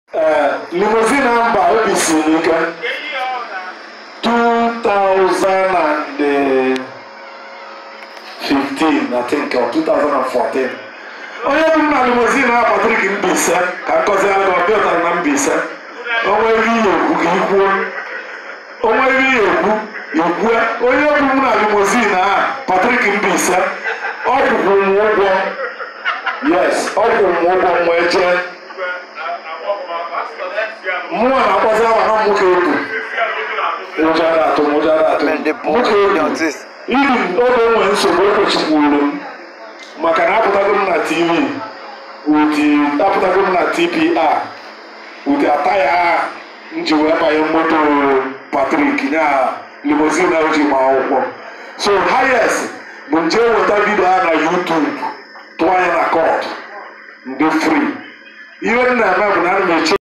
Limousine number is 2015, I think, or 2014. Oh, yeah, na limousine na Patrick Mbisa, ka kozi ala ko biota na Mbisa. Onwe wi yoku. Onwe wi yoku. Oh, yeah, na limousine na Patrick Mbisa. Oku mwogo. Yes, oku mwogo mweje. Mwa na kozi ala na muke yoku. Mojarato. Muke yoku. Ili odo mwe nsogbu chukwu. Maka na apụtago m na TV apụtago m na TPR ụdị ataya nji wee banye moto Patrick nya limousine na oji ma akwụkwọ. So highest bụ nje weta video a na YouTube tụọ anya na court ndị free. Ihe m na-eme bụ na ana m eche